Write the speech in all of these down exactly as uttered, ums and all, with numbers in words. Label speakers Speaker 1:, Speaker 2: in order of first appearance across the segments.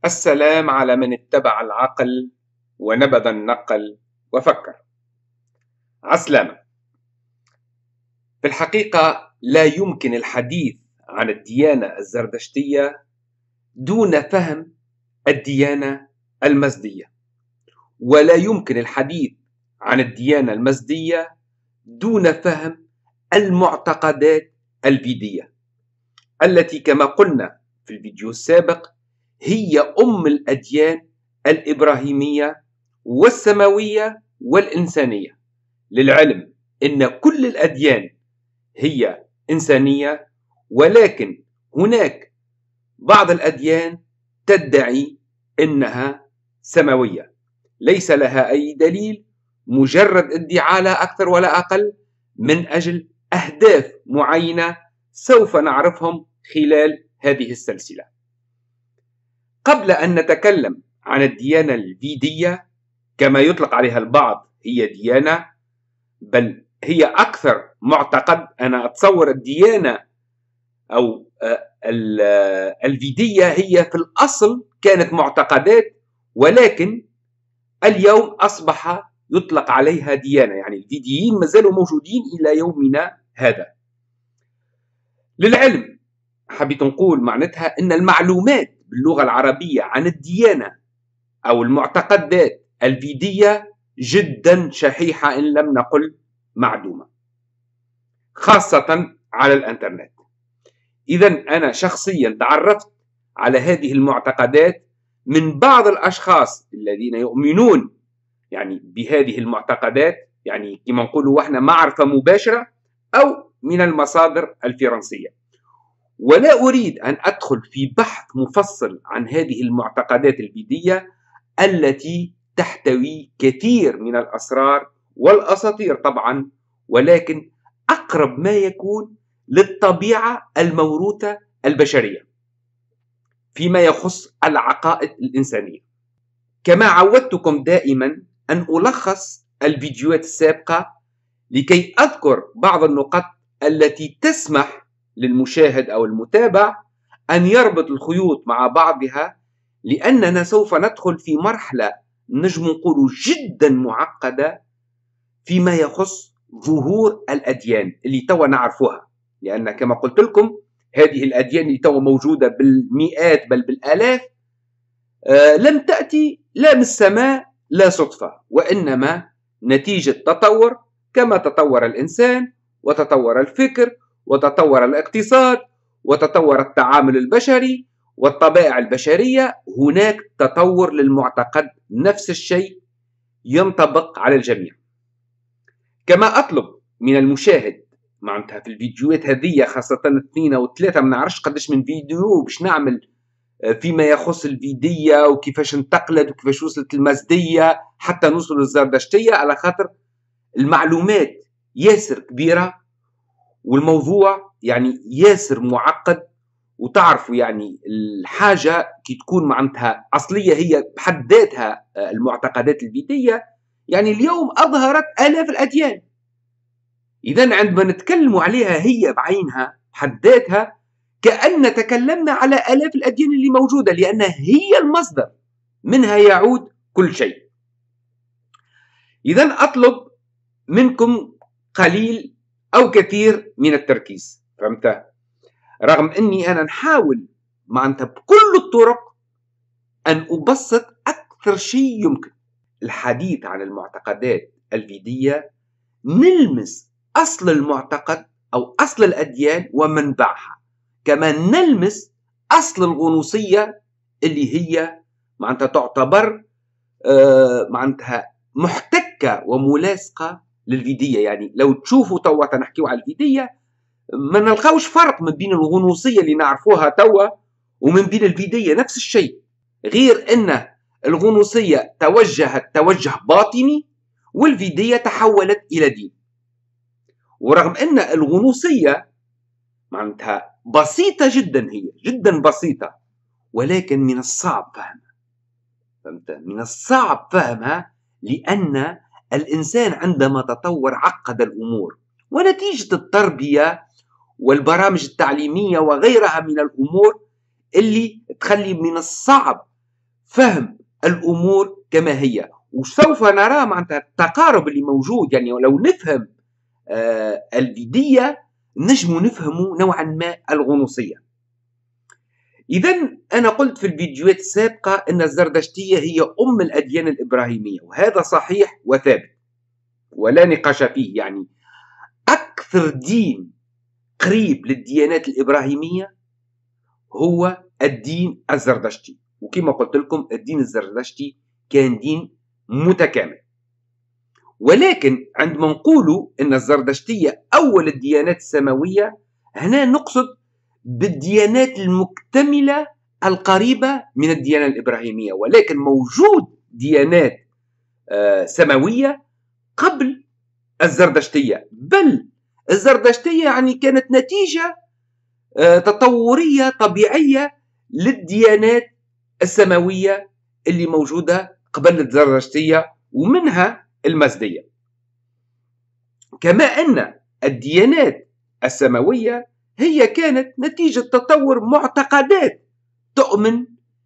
Speaker 1: السلام على من اتبع العقل ونبذ النقل وفكر. عسلامة. في الحقيقة لا يمكن الحديث عن الديانة الزردشتية دون فهم الديانة المزدية، ولا يمكن الحديث عن الديانة المزدية دون فهم المعتقدات الفيدية التي كما قلنا في الفيديو السابق هي أم الأديان الإبراهيمية والسماوية والإنسانية. للعلم إن كل الأديان هي إنسانية، ولكن هناك بعض الأديان تدعي إنها سماوية، ليس لها أي دليل، مجرد ادعاء لا أكثر ولا أقل، من أجل أهداف معينة سوف نعرفهم خلال هذه السلسلة. قبل أن نتكلم عن الديانة الفيدية كما يطلق عليها البعض هي ديانة، بل هي أكثر معتقد. أنا أتصور الديانة أو الفيدية هي في الأصل كانت معتقدات، ولكن اليوم أصبح يطلق عليها ديانة، يعني الفيديين ما زالوا موجودين إلى يومنا هذا. للعلم حبيت نقول معناتها أن المعلومات باللغة العربية عن الديانة أو المعتقدات الفيدية جدا شحيحة إن لم نقل معدومة، خاصة على الإنترنت. إذن أنا شخصيا تعرفت على هذه المعتقدات من بعض الأشخاص الذين يؤمنون يعني بهذه المعتقدات، يعني كما نقولوا وإحنا معرفة مباشرة، أو من المصادر الفرنسية. ولا أريد أن أدخل في بحث مفصل عن هذه المعتقدات الفيدية التي تحتوي كثير من الأسرار والأساطير طبعا، ولكن أقرب ما يكون للطبيعة الموروثة البشرية فيما يخص العقائد الإنسانية. كما عودتكم دائما أن ألخص الفيديوهات السابقة لكي أذكر بعض النقط التي تسمح للمشاهد أو المتابع أن يربط الخيوط مع بعضها، لأننا سوف ندخل في مرحلة نجم نقول جدا معقدة فيما يخص ظهور الأديان اللي توا نعرفوها. لأن كما قلت لكم هذه الأديان اللي توا موجودة بالمئات بل بالآلاف آه لم تأتي لا من السماء لا صدفة، وإنما نتيجة تطور، كما تطور الإنسان وتطور الفكر وتطور الاقتصاد وتطور التعامل البشري والطبائع البشرية. هناك تطور للمعتقد، نفس الشيء ينطبق على الجميع. كما أطلب من المشاهد معناتها في الفيديوهات هذه، خاصة اثنين أو ثلاثة، ما نعرفش قداش من فيديو باش نعمل فيما يخص الفيدية وكيفاش انتقلت وكيفاش وصلت المزدية حتى نوصل للزردشتية، على خاطر المعلومات ياسر كبيرة والموضوع يعني ياسر معقد. وتعرفوا يعني الحاجة كي تكون معناتها أصلية هي بحد ذاتها المعتقدات الفيدية، يعني اليوم أظهرت آلاف الأديان. إذن عندما نتكلم عليها هي بعينها بحد ذاتها كأن تكلمنا على آلاف الأديان اللي موجودة، لأن هي المصدر، منها يعود كل شيء. إذن أطلب منكم قليل أو كثير من التركيز، فهمت؟ رغم أني أنا نحاول معناتها بكل الطرق أن أبسط أكثر شيء يمكن الحديث عن المعتقدات الفيدية، نلمس أصل المعتقد أو أصل الأديان ومنبعها، كما نلمس أصل الغنوصية اللي هي معناتها تعتبر آه معناتها محتكة وملاصقة للفيدية. يعني لو تشوفوا توا نحكيو على الفيدية ما نلقاوش فرق من بين الغنوصية اللي نعرفوها توا ومن بين الفيدية، نفس الشيء، غير أن الغنوصية توجهت توجه باطني والفيدية تحولت إلى دين. ورغم أن الغنوصية معناتها بسيطة جدا، هي جدا بسيطة، ولكن من الصعب فهمها، فهمت؟ من الصعب فهمها لأن الإنسان عندما تطور عقد الأمور، ونتيجة التربية والبرامج التعليمية وغيرها من الأمور اللي تخلي من الصعب فهم الأمور كما هي، وسوف نرى معناتها التقارب اللي موجود. يعني لو نفهم آه الفيدية نجم نفهم نوعا ما الغنوصية. إذا أنا قلت في الفيديوهات السابقة أن الزردشتية هي أم الأديان الإبراهيمية، وهذا صحيح وثابت ولا نقاش فيه. يعني أكثر دين قريب للديانات الإبراهيمية هو الدين الزردشتي، وكما قلت لكم الدين الزردشتي كان دين متكامل. ولكن عندما نقول أن الزردشتية أول الديانات السماوية، هنا نقصد بالديانات المكتملة القريبة من الديانة الإبراهيمية، ولكن موجود ديانات سماوية قبل الزردشتية. بل الزردشتية يعني كانت نتيجة تطورية طبيعية للديانات السماوية اللي موجودة قبل الزردشتية، ومنها المزدية. كما أن الديانات السماوية هي كانت نتيجة تطور معتقدات تؤمن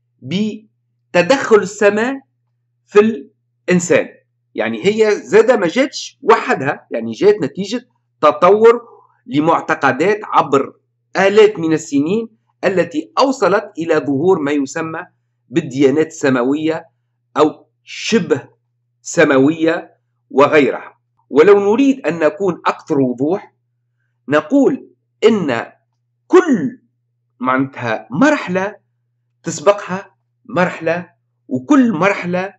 Speaker 1: بتدخل السماء في الإنسان. يعني هي زادة ما جاتش وحدها، يعني جات نتيجة تطور لمعتقدات عبر آلاف من السنين التي أوصلت إلى ظهور ما يسمى بالديانات السماوية أو شبه سماوية وغيرها. ولو نريد أن نكون أكثر وضوح نقول إن كل معناتها مرحلة تسبقها مرحلة، وكل مرحلة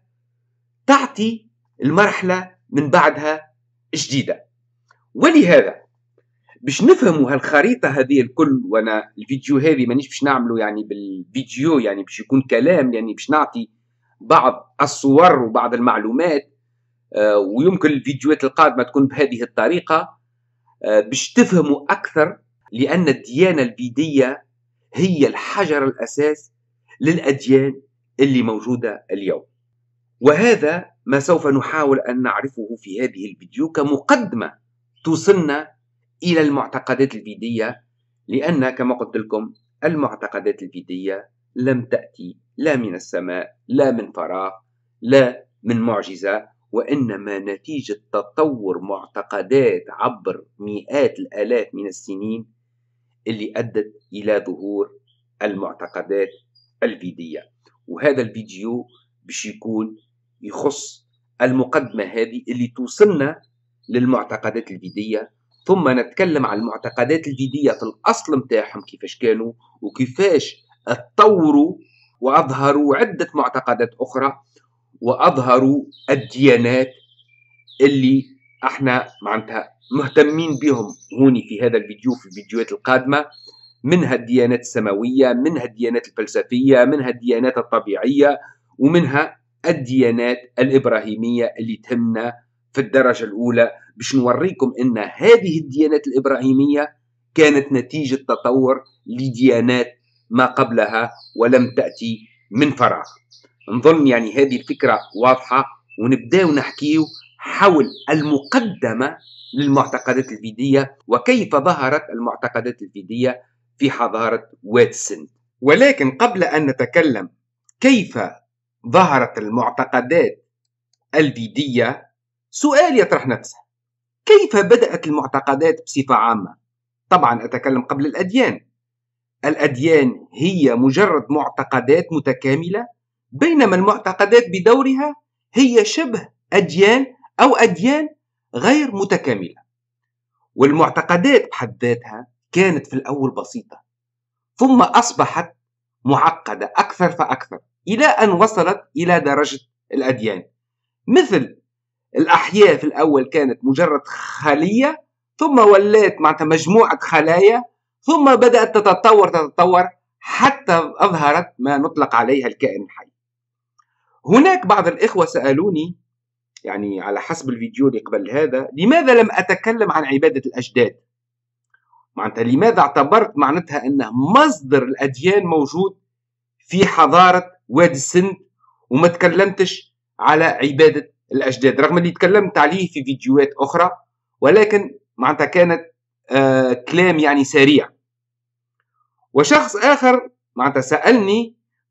Speaker 1: تعطي المرحلة من بعدها جديدة. ولهذا باش نفهموا هالخريطة هذه الكل، وانا الفيديو هذه مانيش باش نعمله يعني بالفيديو، يعني باش يكون كلام، يعني باش نعطي بعض الصور وبعض المعلومات، آه ويمكن الفيديوهات القادمة تكون بهذه الطريقة آه باش تفهموا أكثر. لأن الديانة الفيدية هي الحجر الأساس للأديان اللي موجودة اليوم، وهذا ما سوف نحاول أن نعرفه في هذه الفيديو كمقدمة توصلنا إلى المعتقدات الفيدية. لأن كما قلت لكم المعتقدات الفيدية لم تأتي لا من السماء، لا من فراغ، لا من معجزة، وإنما نتيجة تطور معتقدات عبر مئات الآلاف من السنين اللي أدت إلى ظهور المعتقدات الفيدية. وهذا الفيديو باش يكون يخص المقدمة هذه اللي توصلنا للمعتقدات الفيدية، ثم نتكلم عن المعتقدات الفيدية في الأصل متاعهم كيفاش كانوا وكيفاش اتطوروا وأظهروا عدة معتقدات أخرى، وأظهروا الديانات اللي احنا معناتها مهتمين بهم هوني في هذا الفيديو في الفيديوهات القادمة، منها الديانات السماوية، منها الديانات الفلسفية، منها الديانات الطبيعية، ومنها الديانات الإبراهيمية اللي تهمنا في الدرجة الأولى، باش نوريكم أن هذه الديانات الإبراهيمية كانت نتيجة تطور لديانات ما قبلها ولم تأتي من فراغ. نظن يعني هذه الفكرة واضحة، ونبدأ نحكيه حول المقدمة للمعتقدات الفيدية وكيف ظهرت المعتقدات الفيدية في حضارة وادي السند. ولكن قبل أن نتكلم كيف ظهرت المعتقدات الفيدية، سؤال يطرح نفسه: كيف بدأت المعتقدات بصفة عامة؟ طبعا أتكلم قبل الأديان. الأديان هي مجرد معتقدات متكاملة، بينما المعتقدات بدورها هي شبه أديان أو أديان غير متكاملة. والمعتقدات بحد ذاتها كانت في الأول بسيطة، ثم أصبحت معقدة أكثر فأكثر إلى أن وصلت إلى درجة الأديان. مثل الأحياء في الأول كانت مجرد خلية، ثم ولات معناتها مجموعة خلايا، ثم بدأت تتطور تتطور حتى أظهرت ما نطلق عليها الكائن الحي. هناك بعض الإخوة سألوني يعني على حسب الفيديو اللي قبل هذا، لماذا لم أتكلم عن عبادة الأجداد؟ معناتها لماذا اعتبرت معناتها أنه مصدر الأديان موجود في حضارة وادي السند وما تكلمتش على عبادة الأجداد، رغم اللي تكلمت عليه في فيديوهات أخرى، ولكن معناتها كانت آه كلام يعني سريع. وشخص آخر معناتها سألني: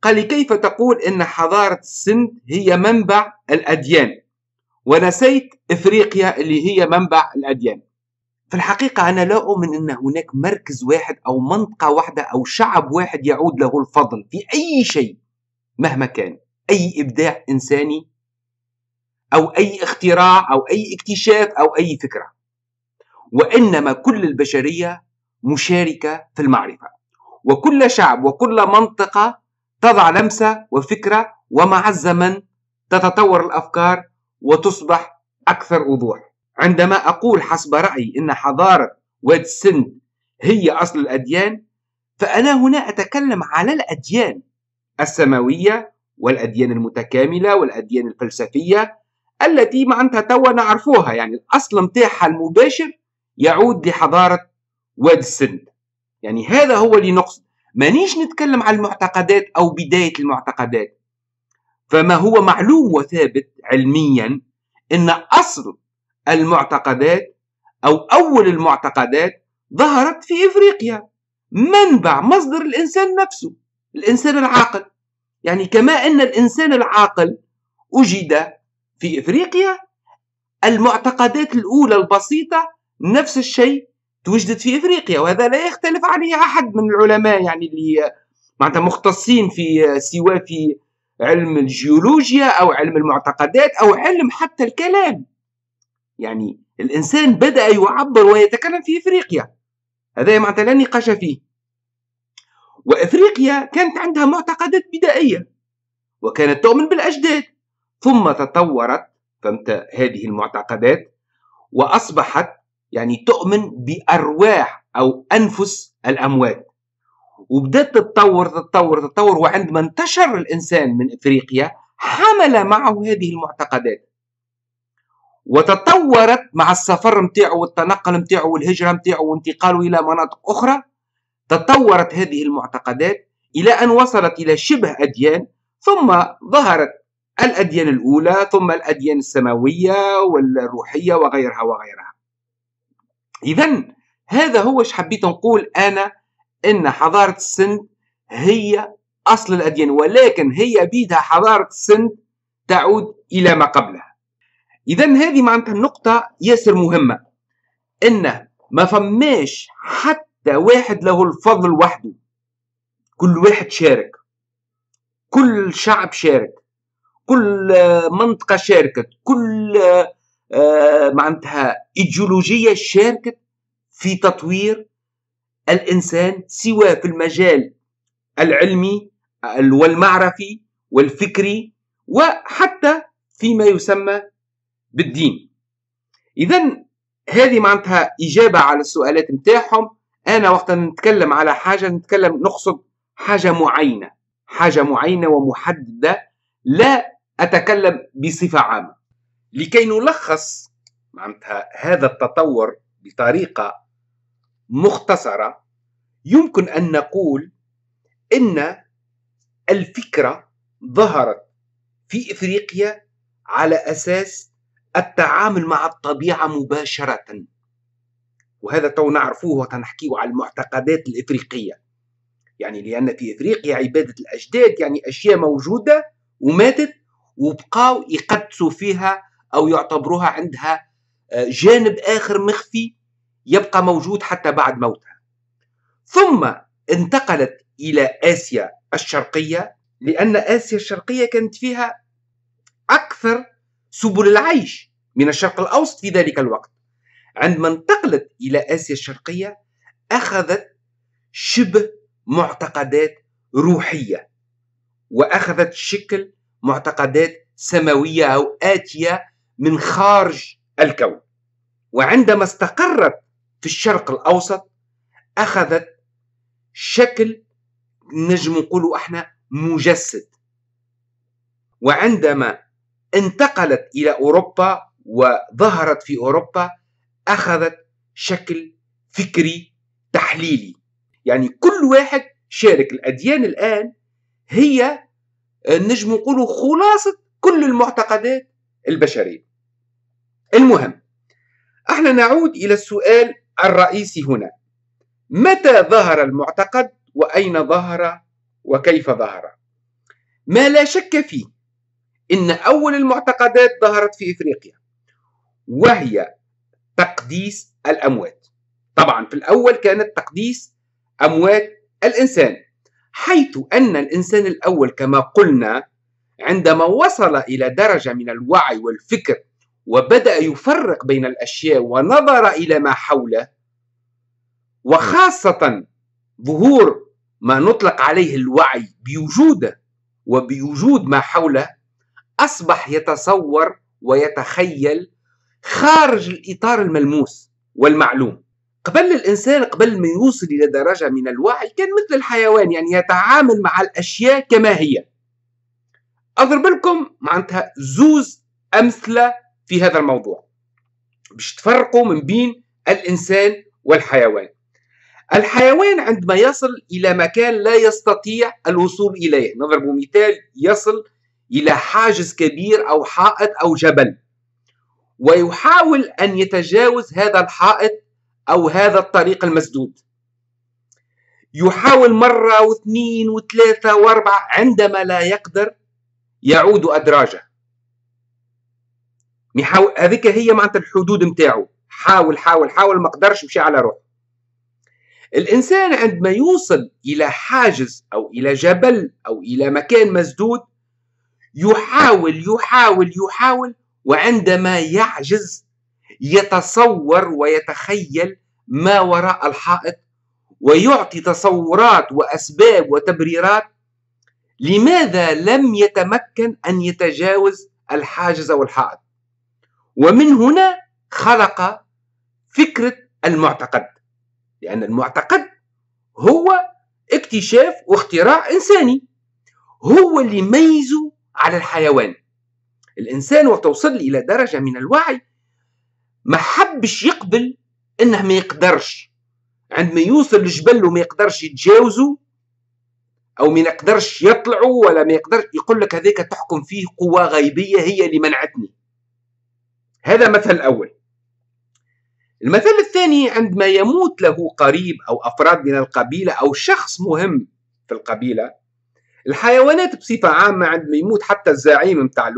Speaker 1: قال لي: كيف تقول إن حضارة السند هي منبع الأديان ونسيت إفريقيا اللي هي منبع الأديان؟ في الحقيقة أنا لا أؤمن أن هناك مركز واحد أو منطقة واحدة أو شعب واحد يعود له الفضل في أي شيء مهما كان، أي إبداع إنساني أو أي اختراع أو أي اكتشاف أو أي فكرة، وإنما كل البشرية مشاركة في المعرفة، وكل شعب وكل منطقة تضع لمسة وفكرة، ومع الزمن تتطور الأفكار وتصبح أكثر وضوح. عندما أقول حسب رأيي إن حضارة وادي السند هي أصل الأديان، فأنا هنا أتكلم على الأديان السماوية والأديان المتكاملة والأديان الفلسفية التي معناتها توا نعرفوها، يعني الأصل متاعها المباشر يعود لحضارة وادي السند. يعني هذا هو اللي نقصد، مانيش نتكلم عن المعتقدات أو بداية المعتقدات، فما هو معلوم وثابت علميا إن أصل المعتقدات أو أول المعتقدات ظهرت في إفريقيا، منبع مصدر الإنسان نفسه، الإنسان العاقل. يعني كما أن الإنسان العاقل وجد في إفريقيا، المعتقدات الأولى البسيطة نفس الشيء توجدت في إفريقيا، وهذا لا يختلف عليه أحد من العلماء يعني اللي معناتها مختصين في سواء في علم الجيولوجيا أو علم المعتقدات أو علم حتى الكلام. يعني الإنسان بدأ يعبر ويتكلم في إفريقيا، هذا معناتها لا نقاش فيه. وإفريقيا كانت عندها معتقدات بدائية وكانت تؤمن بالأجداد، ثم تطورت فهمت هذه المعتقدات وأصبحت يعني تؤمن بأرواح أو أنفس الأموات، وبدأت تتطور تتطور تتطور وعندما انتشر الإنسان من إفريقيا حمل معه هذه المعتقدات، وتطورت مع السفر متاعه والتنقل متاعه والهجرة متاعه وانتقاله إلى مناطق أخرى. تطورت هذه المعتقدات إلى أن وصلت إلى شبه أديان، ثم ظهرت الأديان الأولى، ثم الأديان السماوية والروحية وغيرها وغيرها. إذن هذا هو ايش حبيت نقول أنا، إن حضارة السند هي أصل الأديان، ولكن هي بيدها حضارة السند تعود إلى ما قبلها. إذن هذه معناتها النقطة ياسر مهمة، إن ما فماش حتى واحد له الفضل وحده، كل واحد شارك، كل شعب شارك، كل منطقة شاركت، كل معناتها إيديولوجية شاركت في تطوير الإنسان، سواء في المجال العلمي والمعرفي والفكري وحتى فيما يسمى بالدين. إذن هذه معناتها إجابة على السؤالات متاعهم. أنا وقت نتكلم على حاجة نتكلم نقصد حاجة معينة، حاجة معينة ومحددة، لا أتكلم بصفة عامة. لكي نلخص معناتها هذا التطور بطريقة مختصرة، يمكن أن نقول إن الفكرة ظهرت في إفريقيا على أساس التعامل مع الطبيعة مباشرة، وهذا تو نعرفوه وتنحكيه على المعتقدات الإفريقية. يعني لأن في إفريقيا عبادة الأجداد يعني أشياء موجودة وماتت وبقاو يقدسوا فيها أو يعتبروها عندها جانب آخر مخفي يبقى موجود حتى بعد موتها. ثم انتقلت إلى آسيا الشرقية، لأن آسيا الشرقية كانت فيها أكثر سبل العيش من الشرق الأوسط في ذلك الوقت. عندما انتقلت إلى آسيا الشرقية أخذت شبه معتقدات روحية، وأخذت شكل معتقدات سماوية أو آتية من خارج الكون. وعندما استقرت في الشرق الأوسط أخذت شكل نجم نقولوا احنا مجسد. وعندما انتقلت إلى أوروبا وظهرت في أوروبا أخذت شكل فكري تحليلي. يعني كل واحد شارك. الأديان الآن هي نجم نقولوا خلاصة كل المعتقدات البشرية. المهم احنا نعود إلى السؤال الرئيسي هنا، متى ظهر المعتقد وأين ظهر وكيف ظهر؟ ما لا شك فيه إن أول المعتقدات ظهرت في إفريقيا، وهي تقديس الأموات. طبعا في الأول كانت تقديس أموات الإنسان، حيث أن الإنسان الأول كما قلنا عندما وصل إلى درجة من الوعي والفكر وبدأ يفرق بين الأشياء ونظر إلى ما حوله، وخاصة ظهور ما نطلق عليه الوعي بوجوده وبوجود ما حوله، أصبح يتصور ويتخيل خارج الإطار الملموس والمعلوم. قبل الإنسان قبل ما يوصل إلى درجة من الوعي كان مثل الحيوان، يعني يتعامل مع الأشياء كما هي. أضرب لكم معناتها زوز أمثلة في هذا الموضوع باش تفرقوا من بين الإنسان والحيوان. الحيوان عندما يصل إلى مكان لا يستطيع الوصول إليه، نضرب مثال، يصل إلى حاجز كبير أو حائط أو جبل، ويحاول أن يتجاوز هذا الحائط أو هذا الطريق المسدود، يحاول مرة واثنين وثلاثة واربعة، عندما لا يقدر يعود أدراجه. هذيك هي معناتها الحدود متاعه، حاول حاول حاول ما قدرش، مشي على روحه. الإنسان عندما يوصل إلى حاجز أو إلى جبل أو إلى مكان مسدود يحاول يحاول يحاول، وعندما يعجز يتصور ويتخيل ما وراء الحائط، ويعطي تصورات وأسباب وتبريرات لماذا لم يتمكن أن يتجاوز الحاجز أو الحائط. ومن هنا خلق فكرة المعتقد، لأن المعتقد هو اكتشاف واختراع إنساني، هو اللي يميزه على الحيوان. الإنسان وقت وصل إلى درجة من الوعي ما حبش يقبل إنه ما يقدرش، عندما يوصل لجبل وما يقدرش يتجاوزه أو ما يقدرش يطلعوا ولا ما يقدرش، يقول لك هذيك تحكم فيه قوة غيبية هي اللي منعتني. هذا مثل الأول. المثل الثاني، عندما يموت له قريب أو أفراد من القبيلة أو شخص مهم في القبيلة. الحيوانات بصفة عامة عندما يموت حتى الزعيم متاع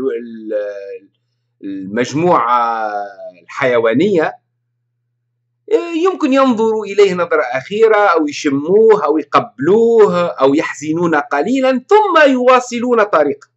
Speaker 1: المجموعة الحيوانية يمكن ينظروا إليه نظرة أخيرة أو يشموه أو يقبلوه أو يحزنون قليلا ثم يواصلون طريق.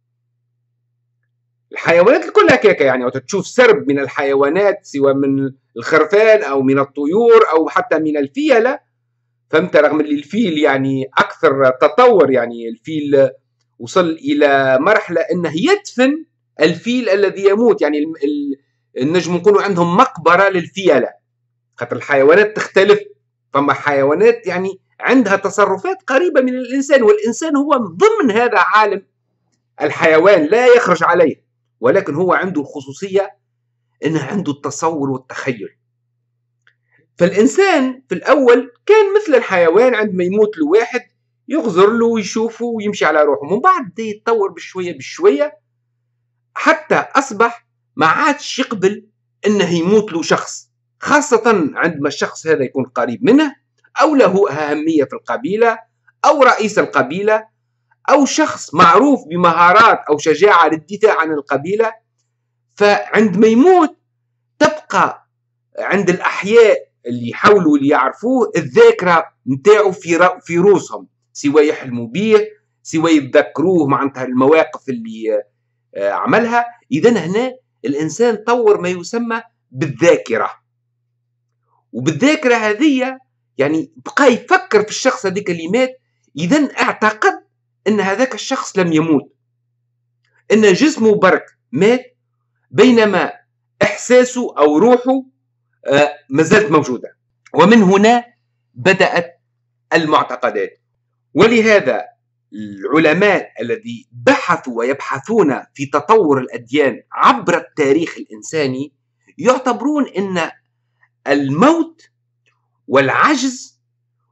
Speaker 1: الحيوانات الكل هكاك، يعني وقت تشوف سرب من الحيوانات سواء من الخرفان أو من الطيور أو حتى من الفيلة، فهمت، رغم اللي الفيل يعني أكثر تطور، يعني الفيل وصل إلى مرحلة أنه يدفن الفيل الذي يموت، يعني النجم نقولوا عندهم مقبرة للفيلة، خاطر الحيوانات تختلف. فما حيوانات يعني عندها تصرفات قريبة من الإنسان، والإنسان هو ضمن هذا عالم الحيوان لا يخرج عليه، ولكن هو عنده الخصوصية أنه عنده التصور والتخيل. فالإنسان في الأول كان مثل الحيوان، عندما يموت له واحد يغزر له ويشوفه ويمشي على روحه، من بعد ده يتطور بشوية بشوية حتى أصبح ما عادش يقبل أنه يموت له شخص، خاصة عندما الشخص هذا يكون قريب منه أو له أهمية في القبيلة أو رئيس القبيلة أو شخص معروف بمهارات أو شجاعة للدفاع عن القبيلة. فعندما يموت تبقى عند الأحياء اللي يحاولوا اللي يعرفوه الذاكرة نتاعو في في روسهم، سواء يحلموا به سواء يتذكروه معناتها المواقف اللي عملها. إذن هنا الإنسان طور ما يسمى بالذاكرة، وبالذاكرة هذه يعني بقى يفكر في الشخص هذيك اللي مات. إذن اعتقد أن هذاك الشخص لم يموت، أن جسمه برك مات، بينما إحساسه أو روحه آه ما زالت موجودة. ومن هنا بدأت المعتقدات. ولهذا العلماء الذي بحثوا ويبحثون في تطور الأديان عبر التاريخ الإنساني يعتبرون أن الموت والعجز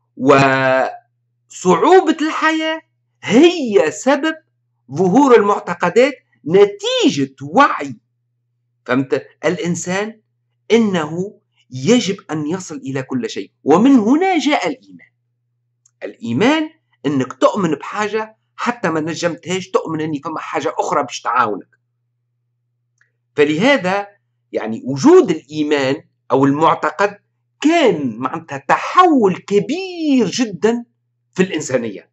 Speaker 1: وصعوبة الحياة هي سبب ظهور المعتقدات، نتيجة وعي فهمت الإنسان إنه يجب أن يصل إلى كل شيء. ومن هنا جاء الإيمان. الإيمان إنك تؤمن بحاجة حتى ما نجمتهاش تؤمن أن فما حاجة أخرى باش تعاونك. فلهذا يعني وجود الإيمان أو المعتقد كان معناتها تحول كبير جدا في الإنسانية،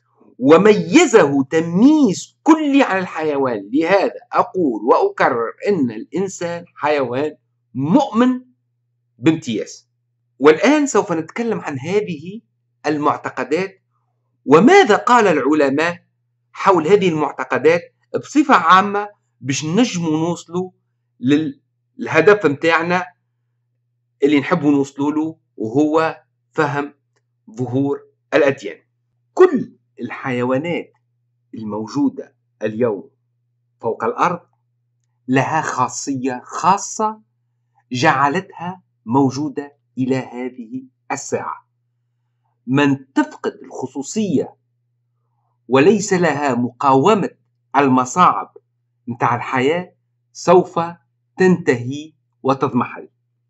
Speaker 1: وميزه تمييز كلي عن الحيوان. لهذا أقول وأكرر أن الإنسان حيوان مؤمن بامتياز. والآن سوف نتكلم عن هذه المعتقدات وماذا قال العلماء حول هذه المعتقدات بصفة عامة باش نجموا نوصلوا للهدف متاعنا اللي نحبوا نوصلوا له، وهو فهم ظهور الأديان. كل الحيوانات الموجودة اليوم فوق الأرض لها خاصية خاصة جعلتها موجودة إلى هذه الساعة. من تفقد الخصوصية وليس لها مقاومة المصاعب متاع الحياة سوف تنتهي وتضمحل،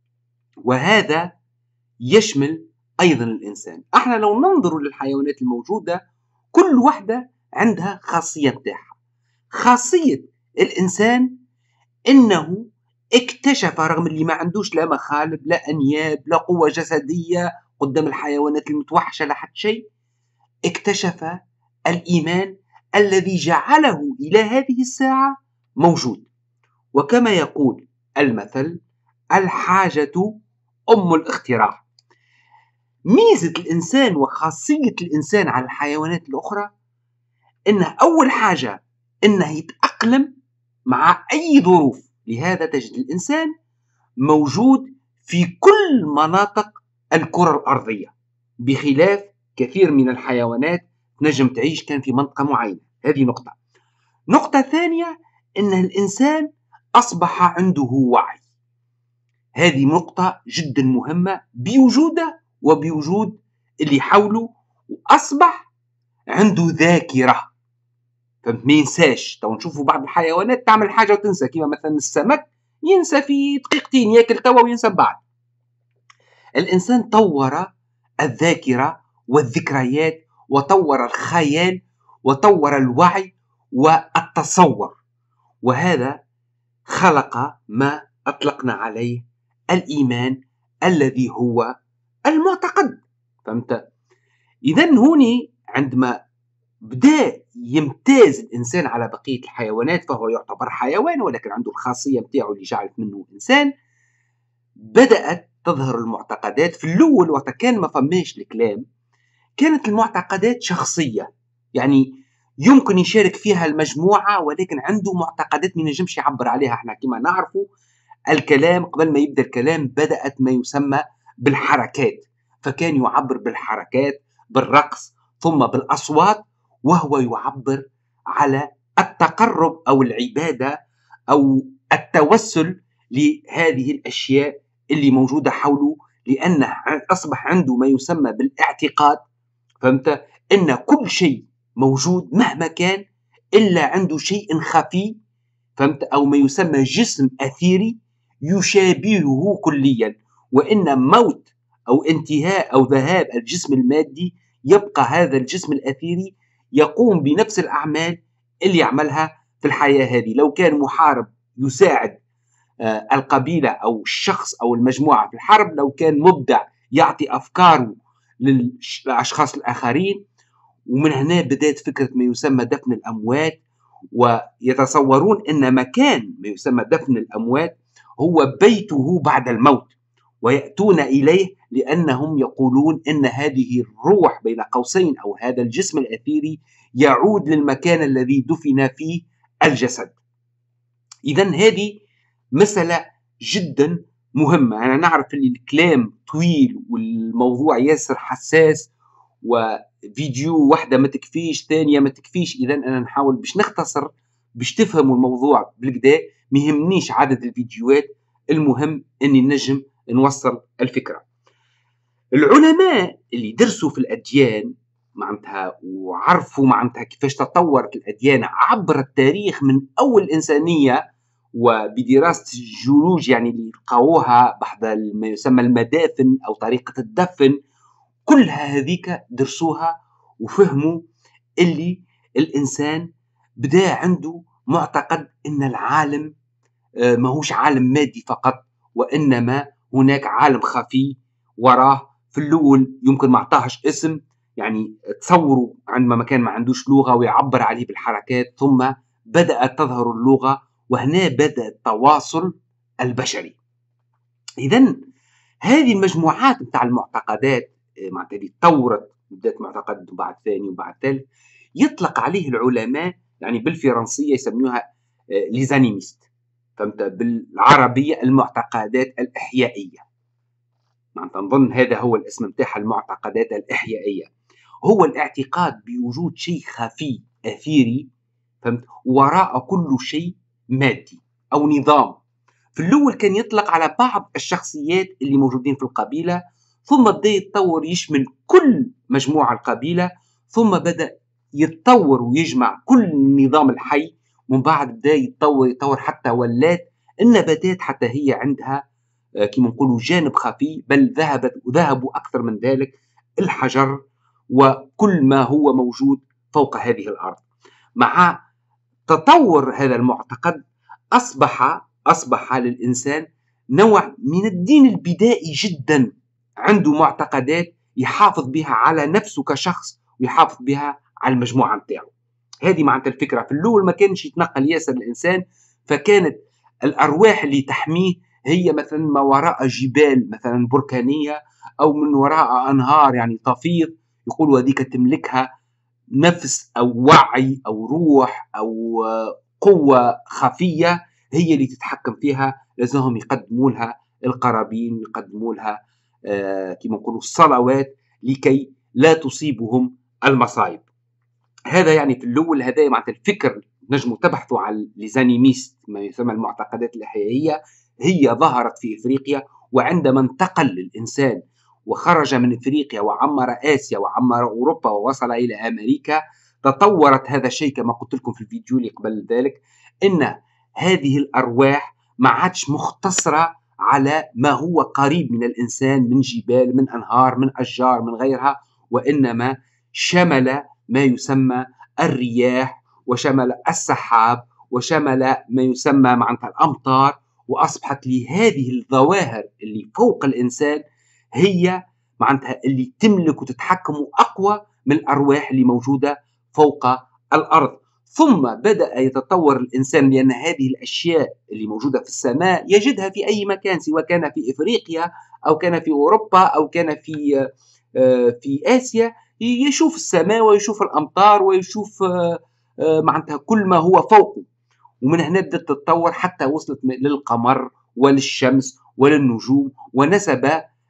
Speaker 1: وهذا يشمل أيضا الإنسان. احنا لو ننظر للحيوانات الموجودة كل واحدة عندها خاصية متاعها. خاصية الإنسان إنه اكتشف رغم اللي ما عندوش لا مخالب لا أنياب لا قوة جسدية قدام الحيوانات المتوحشة لا حد شيء، اكتشف الإيمان الذي جعله إلى هذه الساعة موجود. وكما يقول المثل: الحاجة أم الاختراع. ميزة الإنسان وخاصية الإنسان على الحيوانات الأخرى إنه أول حاجة إنه يتأقلم مع أي ظروف. لهذا تجد الإنسان موجود في كل مناطق الكرة الأرضية، بخلاف كثير من الحيوانات نجم تعيش كان في منطقة معينة. هذه نقطة. نقطة ثانية إن الإنسان أصبح عنده وعي. هذه نقطة جدا مهمة بوجوده وبوجود اللي حوله، وأصبح عنده ذاكرة. فما ينساش. تو نشوفوا بعض الحيوانات تعمل حاجة وتنسى، كما مثلا السمك ينسى في دقيقتين، ياكل توا وينسى بعد. الإنسان طور الذاكرة والذكريات وطور الخيال وطور الوعي والتصور، وهذا خلق ما أطلقنا عليه الإيمان الذي هو المعتقد. فهمت؟ إذن هوني عندما بدأ يمتاز الإنسان على بقية الحيوانات فهو يعتبر حيوان ولكن عنده الخاصية متاعه اللي جعلت منه إنسان. بدأت تظهر المعتقدات. في الأول وقت كان ما فماش الكلام كانت المعتقدات شخصية، يعني يمكن يشارك فيها المجموعة ولكن عنده معتقدات ما ينجمش يعبر عليها. احنا كما نعرفوا الكلام قبل ما يبدأ الكلام بدأت ما يسمى بالحركات، فكان يعبر بالحركات بالرقص ثم بالأصوات، وهو يعبر على التقرب أو العبادة أو التوسل لهذه الأشياء اللي موجودة حوله، لأنه أصبح عنده ما يسمى بالاعتقاد. فهمت؟ أن كل شيء موجود مهما كان إلا عنده شيء خفي، فهمت؟ أو ما يسمى جسم أثيري يشابهه كليا، وإن موت أو انتهاء أو ذهاب الجسم المادي يبقى هذا الجسم الأثيري يقوم بنفس الأعمال اللي يعملها في الحياة هذه. لو كان محارب يساعد آه القبيلة أو الشخص أو المجموعة في الحرب، لو كان مبدع يعطي أفكاره للأشخاص الآخرين. ومن هنا بدأت فكرة ما يسمى دفن الأموات، ويتصورون أن مكان ما يسمى دفن الأموات هو بيته بعد الموت، ويأتون إليه لأنهم يقولون أن هذه الروح بين قوسين أو هذا الجسم الأثيري يعود للمكان الذي دفن فيه الجسد. إذن هذه مسألة جدا مهمة. أنا نعرف أن الكلام طويل والموضوع ياسر حساس، وفيديو واحدة ما تكفيش، ثانية ما تكفيش. إذن أنا نحاول باش نختصر باش تفهموا الموضوع بالكدا. مهمنيش عدد الفيديوهات، المهم أني نجم نوصل الفكرة. العلماء اللي درسوا في الأديان معناتها وعرفوا معناتها كيفاش تطورت الأديان عبر التاريخ من أول الإنسانية، وبدراسة الجيولوجيا يعني اللي لقاوها بحث ما يسمى المدافن أو طريقة الدفن، كلها هذيك درسوها وفهموا اللي الإنسان بدا عنده معتقد أن العالم ماهوش عالم مادي فقط، وإنما هناك عالم خفي وراه. في الأول يمكن ما عطاهش اسم، يعني تصوروا عندما كان ما عندوش لغة ويعبر عليه بالحركات، ثم بدأت تظهر اللغة، وهنا بدأ التواصل البشري. إذن هذه المجموعات متاع المعتقدات معناتها اللي تطورت، بدات معتقد وبعد ثاني وبعد ثالث، يطلق عليه العلماء يعني بالفرنسية يسموها ليزانيميست، فهمت؟ بالعربية المعتقدات الإحيائية. معناتها نظن هذا هو الاسم متاعها، المعتقدات الإحيائية. هو الاعتقاد بوجود شيء خفي أثيري، فهمت؟ وراء كل شيء مادي أو نظام. في الأول كان يطلق على بعض الشخصيات اللي موجودين في القبيلة، ثم بدأ يتطور يشمل كل مجموعة القبيلة، ثم بدأ يتطور ويجمع كل النظام الحي. ومن بعد بدأ يتطور يتطور حتى ولات النباتات حتى هي عندها كما نقولوا جانب خفي، بل ذهبت وذهبوا أكثر من ذلك، الحجر وكل ما هو موجود فوق هذه الأرض. مع تطور هذا المعتقد أصبح أصبح للإنسان نوع من الدين البدائي جدا، عنده معتقدات يحافظ بها على نفسه كشخص ويحافظ بها على المجموعة متاعه. هذه معناتها الفكرة. في الأول ما كانش يتنقل ياسر الإنسان، فكانت الأرواح اللي تحميه هي مثلا ما وراء جبال مثلا بركانية، أو من وراء أنهار يعني تفيض، يقولوا هذيك تملكها نفس أو وعي أو روح أو قوة خفية هي اللي تتحكم فيها. لازمهم يقدموا لها القرابين ويقدموا لها آه كما نقولوا الصلوات لكي لا تصيبهم المصائب. هذا يعني في الأول هذا معناتها الفكر. نجموا تبحثوا عن ليزانيميست، ما يسمى المعتقدات الإحيائية، هي ظهرت في إفريقيا. وعندما انتقل الإنسان وخرج من إفريقيا وعمر آسيا وعمر أوروبا ووصل إلى أمريكا، تطورت هذا الشيء كما قلت لكم في الفيديو اللي قبل ذلك، إن هذه الأرواح ما عادش مختصرة على ما هو قريب من الإنسان من جبال من أنهار من أشجار من غيرها، وإنما شمل ما يسمى الرياح، وشمل السحاب، وشمل ما يسمى معناتها الأمطار. وأصبحت لهذه الظواهر اللي فوق الإنسان هي معناتها اللي تملك وتتحكم أقوى من الأرواح اللي موجودة فوق الأرض. ثم بدأ يتطور الإنسان، لأن هذه الأشياء اللي موجودة في السماء يجدها في أي مكان، سواء كان في إفريقيا أو كان في أوروبا أو كان في في آسيا. يشوف السماء ويشوف الأمطار ويشوف معناتها كل ما هو فوقه. ومن هنا بدأت تتطور حتى وصلت للقمر وللشمس وللنجوم، ونسب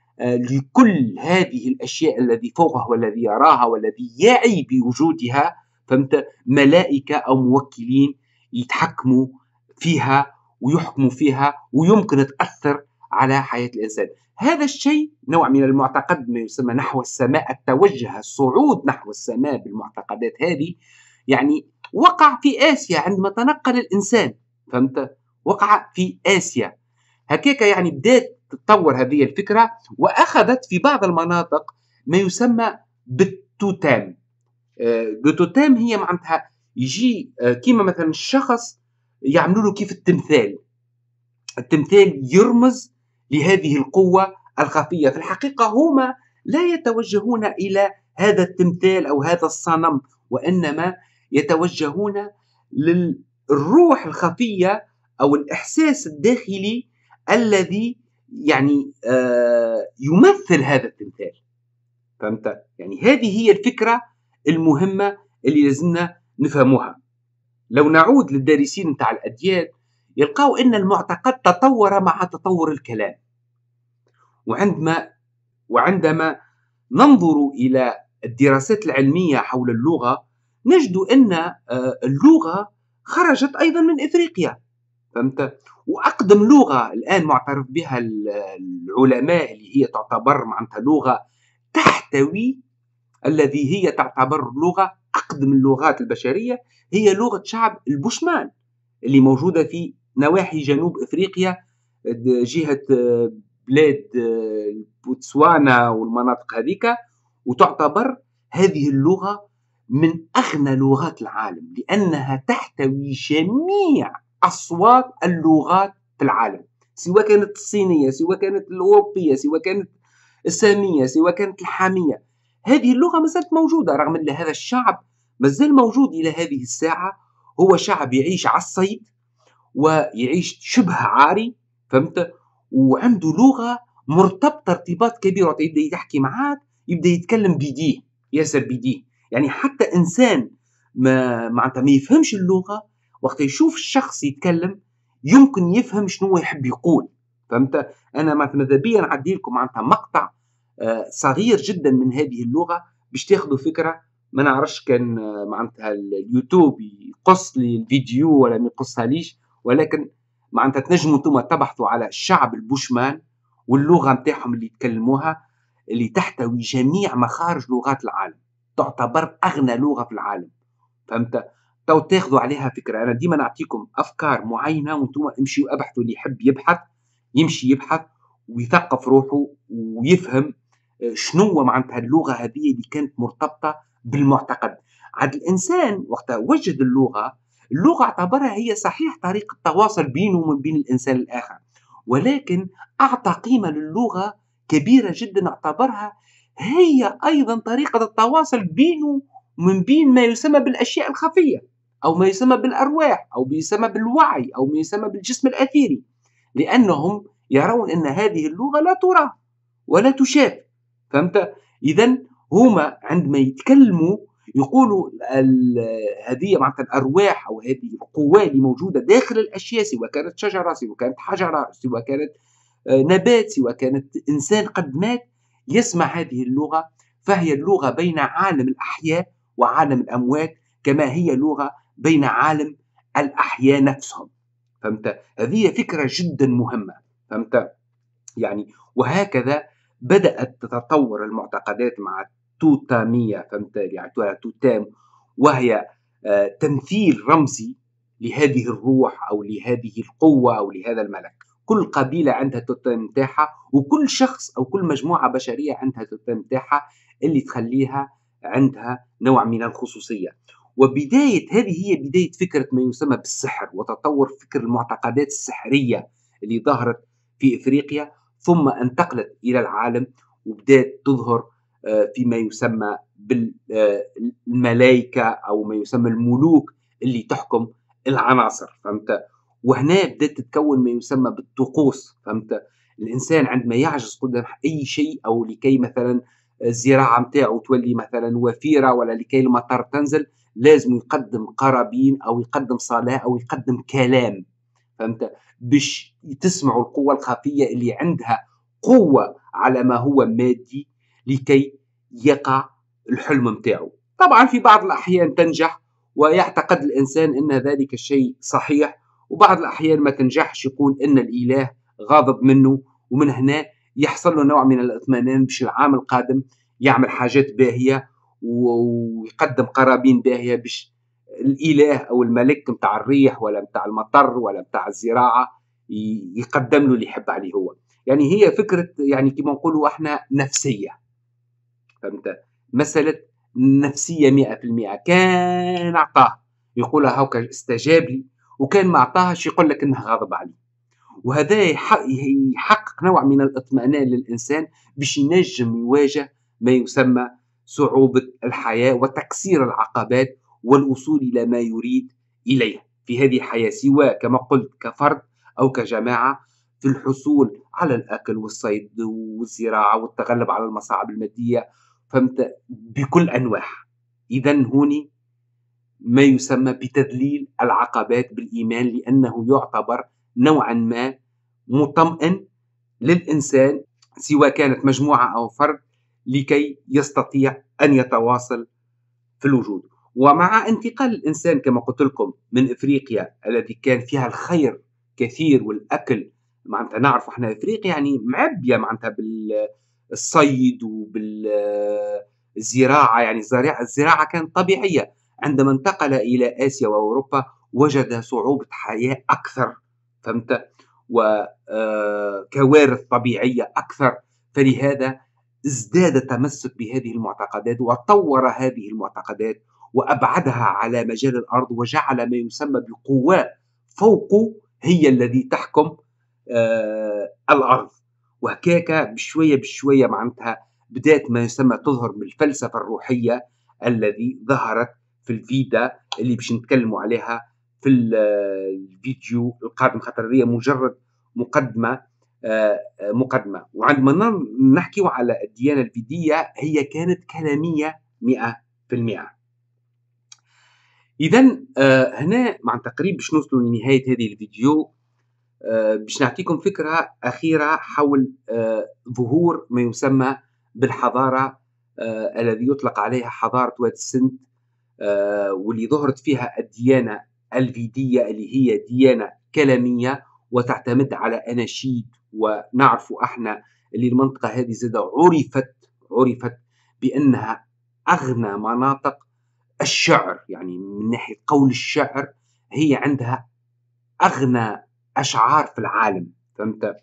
Speaker 1: لكل هذه الأشياء الذي فوقه والذي يراها والذي يعي بوجودها، فهمت، ملائكة أو موكلين يتحكموا فيها ويحكموا فيها ويمكن تأثر على حياة الإنسان. هذا الشيء نوع من المعتقد ما يسمى نحو السماء، التوجه الصعود نحو السماء بالمعتقدات هذه، يعني وقع في آسيا عندما تنقل الإنسان، فهمت، وقع في آسيا هكاك. يعني بدأت تتطور هذه الفكرة وأخذت في بعض المناطق ما يسمى بالتوتام. بالتوتام هي معناتها يجي كيما مثلا الشخص يعملوا له كيف التمثال. التمثال يرمز لهذه القوة الخفية. في الحقيقة هما لا يتوجهون إلى هذا التمثال أو هذا الصنم، وإنما يتوجهون للروح الخفية أو الإحساس الداخلي الذي يعني آه يمثل هذا التمثال، فهمت؟ يعني هذه هي الفكرة المهمة اللي لازمنا نفهموها. لو نعود للدارسين متاع الأديان يلقاو أن المعتقد تطور مع تطور الكلام. وعندما وعندما ننظر إلى الدراسات العلمية حول اللغة نجد أن اللغة خرجت أيضا من إفريقيا، فهمت؟ وأقدم لغة الآن معترف بها العلماء اللي هي تعتبر معناتها لغة تحتوي، الذي هي تعتبر لغة أقدم اللغات البشرية، هي لغة شعب البوشمان اللي موجودة في نواحي جنوب إفريقيا، جهة بلاد بوتسوانا والمناطق هذيك. وتعتبر هذه اللغة من أغنى لغات العالم، لأنها تحتوي جميع أصوات اللغات في العالم، سواء كانت الصينية، سواء كانت الأوروبية، سواء كانت السامية، سواء كانت الحامية. هذه اللغة ما زالت موجودة، رغم أن هذا الشعب ما زال موجود إلى هذه الساعة. هو شعب يعيش على الصيد ويعيش شبه عاري، فهمت؟ وعنده لغة مرتبطة ارتباط كبير، وقت يبدأ يحكي معاك يبدأ يتكلم بيديه، ياسر بيديه. يعني حتى إنسان ما معناتها ما يفهمش اللغة، وقت يشوف الشخص يتكلم يمكن يفهم شنو يحب يقول، فهمت؟ أنا ماذا بيا نعدي لكم معناتها مقطع آه صغير جدا من هذه اللغة باش تاخذوا فكرة. ما نعرفش كان آه معناتها اليوتيوب يقص لي الفيديو ولا ما يقصها ليش، ولكن معناتها تنجموا انتم تبحثوا على الشعب البوشمان واللغة نتاعهم اللي يتكلموها، اللي تحتوي جميع مخارج لغات العالم، تعتبر أغنى لغة في العالم، فهمت؟ تو تاخذوا عليها فكرة. أنا ديما نعطيكم أفكار معينة وانتم امشيوا ابحثوا، اللي يحب يبحث يمشي يبحث ويثقف روحه ويفهم شنو معناتها اللغة هذه اللي كانت مرتبطة بالمعتقد. عاد الإنسان وقت وجد اللغة، اللغة اعتبرها هي صحيح طريقة تواصل بينه ومن بين الإنسان الآخر، ولكن أعطى قيمة للغة كبيرة جدا، اعتبرها هي أيضا طريقة التواصل بينه ومن بين ما يسمى بالأشياء الخفية، أو ما يسمى بالأرواح، أو ما يسمى بالوعي، أو ما يسمى بالجسم الأثيري، لأنهم يرون أن هذه اللغة لا ترى ولا تشاف، فهمت؟ إذا هما عندما يتكلموا يقولوا هذه معناتها الأرواح أو هذه القوى اللي موجودة داخل الأشياء، سواء كانت شجرة، سواء كانت حجرة، سواء كانت نبات، سواء كانت إنسان قد مات، يسمع هذه اللغة. فهي اللغة بين عالم الأحياء وعالم الأموات، كما هي لغة بين عالم الأحياء نفسهم، فهمت؟ هذه فكرة جدا مهمة، فهمت؟ يعني وهكذا بدأت تتطور المعتقدات مع توتامية، فهمت؟ يعني توتام، وهي آه تمثيل رمزي لهذه الروح أو لهذه القوة أو لهذا الملك. كل قبيلة عندها توتام متاعها، وكل شخص أو كل مجموعة بشرية عندها توتام متاعها اللي تخليها عندها نوع من الخصوصية. وبداية هذه هي بداية فكرة ما يسمى بالسحر، وتطور فكر المعتقدات السحرية اللي ظهرت في إفريقيا، ثم انتقلت إلى العالم وبدأت تظهر فيما يسمى بالملائكة أو ما يسمى الملوك اللي تحكم العناصر، فهمت؟ وهنا بدأت تتكون ما يسمى بالطقوس، فهمت؟ الإنسان عندما يعجز قدام أي شيء، أو لكي مثلا الزراعة متاعه تولي مثلا وفيرة، ولا لكي المطر تنزل، لازم يقدم قرابين أو يقدم صلاة أو يقدم كلام، فهمت؟ باش تسمعوا القوة الخفية اللي عندها قوة على ما هو مادي لكي يقع الحلم متاعه. طبعا في بعض الأحيان تنجح ويعتقد الإنسان أن ذلك الشيء صحيح، وبعض الأحيان ما تنجحش، يقول أن الإله غاضب منه، ومن هنا يحصل له نوع من الاطمئنان باش العام القادم يعمل حاجات باهية ويقدم قرابين باهية باش الإله أو الملك متاع الريح ولا متاع المطر ولا متاع الزراعة يقدم له اللي يحب عليه هو. يعني هي فكرة يعني كما نقولوا احنا نفسية، فهمت؟ مسألة نفسية مئة في المئة. كان أعطاه يقولها هاكا استجاب لي، وكان ما أعطاهش يقول لك إنه غاضب عليه. وهذا يحقق نوع من الاطمئنان للإنسان باش ينجم يواجه ما يسمى صعوبة الحياة وتكسير العقبات والوصول إلى ما يريد إليه في هذه الحياة، سواء كما قلت كفرد أو كجماعة، في الحصول على الأكل والصيد والزراعة والتغلب على المصاعب المادية، فهمت؟ بكل أنواع. إذن هوني ما يسمى بتذليل العقبات بالإيمان، لأنه يعتبر نوعا ما مطمئن للإنسان، سواء كانت مجموعة أو فرد، لكي يستطيع أن يتواصل في الوجود. ومع انتقال الإنسان كما قلت لكم من إفريقيا الذي كان فيها الخير كثير والأكل، معناتها نعرف احنا إفريقيا يعني معبية معناتها بالصيد وبالزراعة، يعني الزراعة كانت طبيعية. عندما انتقل إلى آسيا وأوروبا وجد صعوبة حياة أكثر، فهمت؟ وكوارث طبيعية أكثر، فلهذا ازداد تمسك بهذه المعتقدات وطور هذه المعتقدات وأبعدها على مجال الأرض، وجعل ما يسمى بالقوى فوقه هي الذي تحكم آه الأرض. وهكاك بشوية بشوية معناتها بدأت ما يسمى تظهر بالفلسفة الروحية الذي ظهرت في الفيدا اللي باش نتكلموا عليها في الفيديو القادم، خاطر هي مجرد مقدمة آه مقدمة. وعندما نحكي على الديانة الفيدية هي كانت كلامية مئة في المئة. إذا آه هنا مع تقريب باش نوصلوا لنهاية هذه الفيديو، آه باش نعطيكم فكرة أخيرة حول آه ظهور ما يسمى بالحضارة آه الذي يطلق عليها حضارة وادي السند، آه واللي ظهرت فيها الديانة الفيدية اللي هي ديانة كلامية وتعتمد على أناشيد. ونعرف احنا اللي المنطقة هذه زادة عرفت عرفت بأنها أغنى مناطق الشعر، يعني من ناحية قول الشعر هي عندها أغنى أشعار في العالم. فهمت؟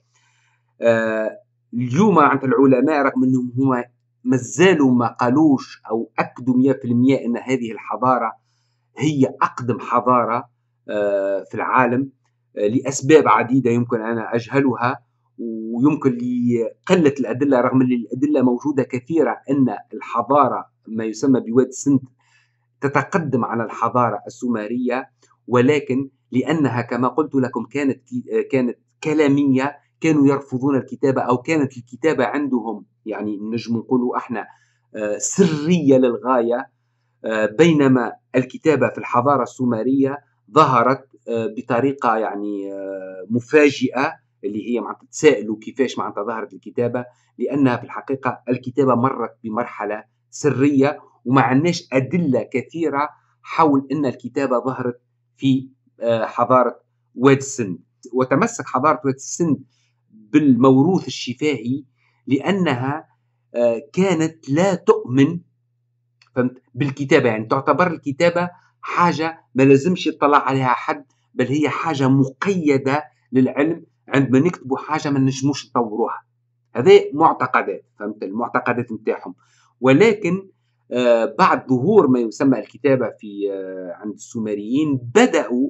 Speaker 1: آه اليوم عند العلماء رغم أنهم هما مازالوا ما قالوش أو أكدوا مئة في المئة أن هذه الحضارة هي أقدم حضارة آه في العالم، آه لأسباب عديدة يمكن أنا أجهلها، ويمكن لقلة الأدلة، رغم أن الأدلة موجودة كثيرة أن الحضارة ما يسمى بوادي السند تتقدم على الحضارة السومرية، ولكن لأنها كما قلت لكم كانت كانت كلامية، كانوا يرفضون الكتابة، أو كانت الكتابة عندهم يعني نجم نقولوا احنا سرية للغاية، بينما الكتابة في الحضارة السومرية ظهرت بطريقة يعني مفاجئة، اللي هي معناتها تسائلوا كيفاش معناتها ظهرت الكتابة، لأنها في الحقيقة الكتابة مرت بمرحلة سرية وما عندناش أدلة كثيرة حول أن الكتابة ظهرت في حضارة وادي السند. وتمسك حضارة وادي السند بالموروث الشفاهي لأنها كانت لا تؤمن فهمت بالكتابة، يعني تعتبر الكتابة حاجة ما لازمش يطلع عليها حد، بل هي حاجة مقيدة للعلم، عندما نكتبوا حاجة ما نجموش نطوروها. هذه معتقدات، فهمت المعتقدات نتاعهم. ولكن آه بعد ظهور ما يسمى الكتابة في آه عند السومريين بدأوا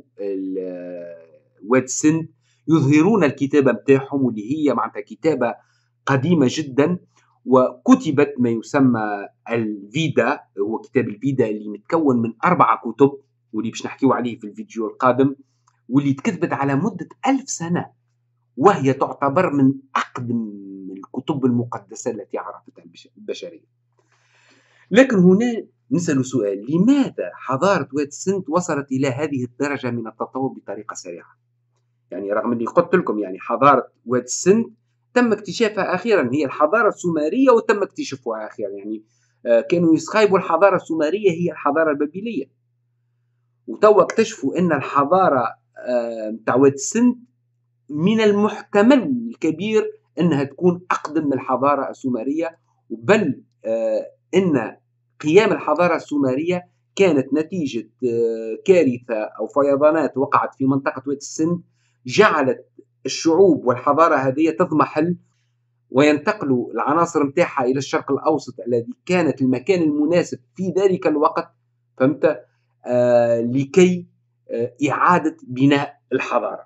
Speaker 1: وادي السند يظهرون الكتابة نتاعهم، واللي هي معناتها كتابة قديمة جدا، وكتبت ما يسمى الفيدا، هو كتاب الفيدا اللي متكون من أربعة كتب واللي باش نحكيو عليه في الفيديو القادم، واللي تكتبت على مدة ألف سنة، وهي تعتبر من أقدم الكتب المقدسة التي عرفتها البشرية. لكن هنا نسأل سؤال: لماذا حضارة وادي السند وصلت إلى هذه الدرجة من التطور بطريقة سريعة؟ يعني رغم اللي قلت لكم يعني حضارة وادي السند تم اكتشافها أخيرا، هي الحضارة السومرية وتم اكتشافها أخيرا، يعني آه كانوا يسخيبوا الحضارة السومرية هي الحضارة البابلية، وتوا اكتشفوا أن الحضارة متاع آه وادي السند من المحتمل الكبير أنها تكون أقدم من الحضارة السومرية، بل آه أن قيام الحضارة السومرية كانت نتيجة آه كارثة أو فيضانات وقعت في منطقة وادي السند، جعلت الشعوب والحضارة هذه تضمحل وينتقلوا العناصر متاعها إلى الشرق الأوسط الذي كانت المكان المناسب في ذلك الوقت، فهمت؟ آه لكي آه إعادة بناء الحضارة.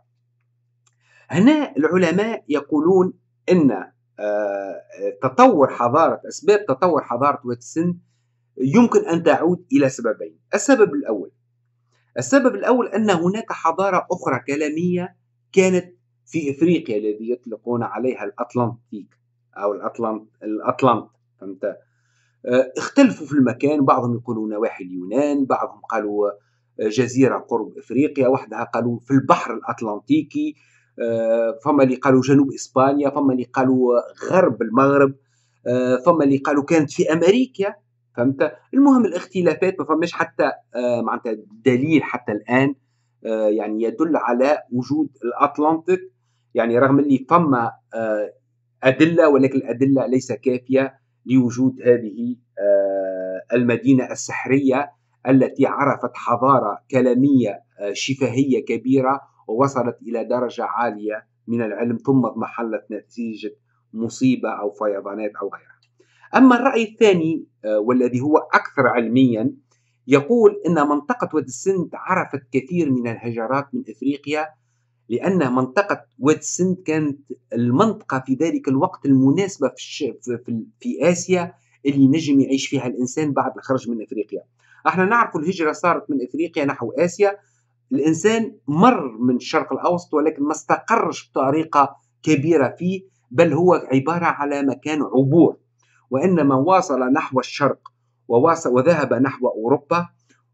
Speaker 1: هنا العلماء يقولون أن آه تطور حضارة أسباب تطور حضارة وادي السند يمكن أن تعود إلى سببين. السبب الأول السبب الأول أن هناك حضارة أخرى كلامية كانت في إفريقيا الذي يطلقون عليها الأطلنطيك أو الأطلنط الأطلنط فهمت؟ اه اختلفوا في المكان، بعضهم يقولون نواحي اليونان، بعضهم قالوا جزيرة قرب إفريقيا، وحدها قالوا في البحر الأطلنطيكي، اه فما اللي قالوا جنوب إسبانيا، فما اللي قالوا غرب المغرب، اه فما اللي قالوا كانت في أمريكا، فهمت؟ المهم الاختلافات ما فماش حتى آه معناتها دليل حتى الآن آه يعني يدل على وجود الأطلنطيك، يعني رغم اللي فما آه أدلة، ولكن الأدلة ليس كافية لوجود هذه آه المدينة السحرية التي عرفت حضارة كلامية آه شفاهية كبيرة ووصلت إلى درجة عالية من العلم، ثم اضمحلت نتيجة مصيبة أو فيضانات أو غيرها. أما الرأي الثاني والذي هو أكثر علميا يقول إن منطقة وادي السند عرفت كثير من الهجرات من إفريقيا، لأن منطقة وادي السند كانت المنطقة في ذلك الوقت المناسبة في, الش... في... في... في آسيا اللي نجم يعيش فيها الإنسان بعد الخرج من إفريقيا. احنا نعرف الهجرة صارت من إفريقيا نحو آسيا، الإنسان مر من الشرق الأوسط ولكن ما استقرش بطريقة كبيرة فيه، بل هو عبارة على مكان عبور، وإنما واصل نحو الشرق وواصل وذهب نحو أوروبا،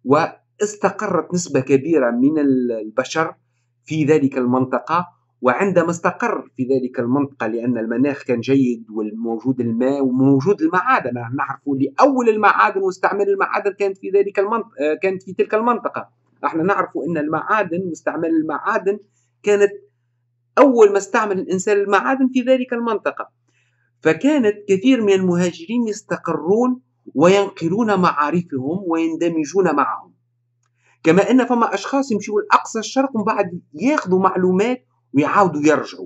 Speaker 1: واستقرت نسبة كبيرة من البشر في ذلك المنطقة. وعندما استقر في ذلك المنطقة لأن المناخ كان جيد وموجود الماء وموجود المعادن، نعرف لأول المعادن واستعمال المعادن كانت في ذلك المنطقة، كانت في تلك المنطقة. احنا نعرف أن المعادن واستعمال المعادن كانت أول ما استعمل الإنسان المعادن في ذلك المنطقة، فكانت كثير من المهاجرين يستقرون وينقلون معارفهم ويندمجون معهم، كما أن فما أشخاص يمشوا لأقصى الشرق ومن بعد ياخذوا معلومات ويعاودوا يرجعوا،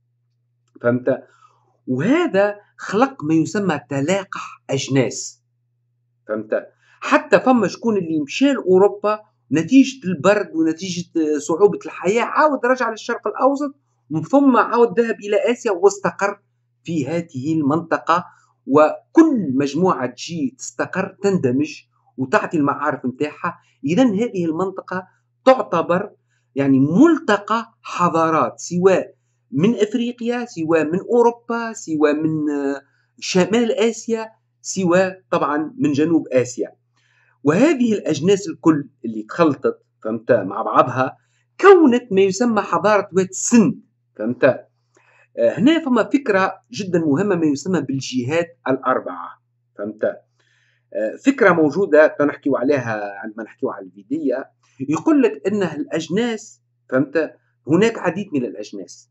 Speaker 1: فهمت؟ وهذا خلق ما يسمى تلاقح أجناس، فهمت؟ حتى فما شكون اللي مشى لأوروبا نتيجة البرد ونتيجة صعوبة الحياة عاود رجع للشرق الأوسط، ثم عاود ذهب إلى آسيا واستقر في هذه المنطقة. وكل مجموعة تجي تستقر تندمج وتعطي المعارف نتاعها. إذن هذه المنطقة تعتبر يعني ملتقى حضارات، سواء من إفريقيا، سواء من أوروبا، سواء من شمال آسيا، سواء طبعا من جنوب آسيا. وهذه الأجناس الكل اللي تخلطت فهمت مع بعضها كونت ما يسمى حضارة وادي السند، فهمت؟ هنا فما فكرة جدا مهمة ما يسمى بالجهات الأربعة، فهمت؟ فكرة موجودة تنحكيو عليها عندما نحكيو على الفيدية، يقول لك أن الأجناس فهمت هناك عديد من الأجناس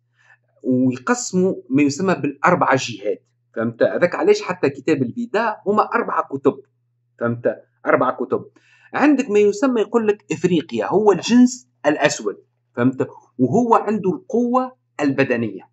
Speaker 1: ويقسموا ما يسمى بالأربعة جهات، فهمت؟ هذاك علاش حتى كتاب الفيدا هما أربعة كتب، فهمت؟ أربعة كتب. عندك ما يسمى يقول لك إفريقيا هو الجنس الأسود، فهمت؟ وهو عنده القوة البدنية،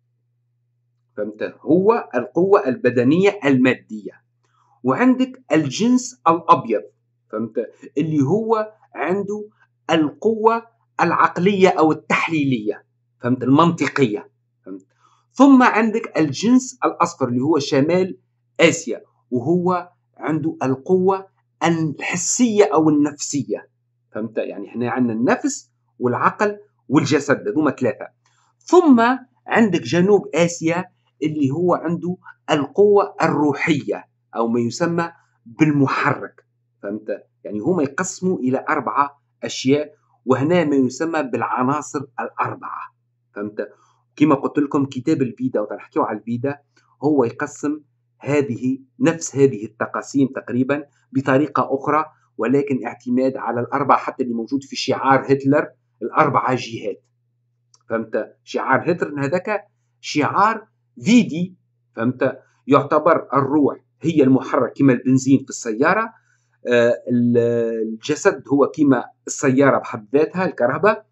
Speaker 1: فهمت؟ هو القوة البدنية المادية. وعندك الجنس الأبيض، فهمت؟ اللي هو عنده القوة العقلية أو التحليلية، فهمت؟ المنطقية، فهمت؟ ثم عندك الجنس الأصفر اللي هو شمال آسيا، وهو عنده القوة الحسية أو النفسية، فهمت؟ يعني احنا عندنا النفس والعقل والجسد، هذوما ثلاثة. ثم عندك جنوب آسيا اللي هو عنده القوة الروحية أو ما يسمى بالمحرك، فهمت؟ يعني هما يقسموا إلى أربعة أشياء، وهنا ما يسمى بالعناصر الأربعة، فهمت؟ كما قلت لكم كتاب الفيدا وتنحكيو على الفيدا هو يقسم هذه نفس هذه التقاسيم تقريبا بطريقة أخرى، ولكن اعتماد على الأربعة، حتى اللي موجود في شعار هتلر الأربعة جهات، فهمت؟ شعار هتلر هذاك شعار فيدي، فهمت؟ يعتبر الروح هي المحرك كما البنزين في السيارة، آه الجسد هو كما السيارة بحد ذاتها الكهرباء،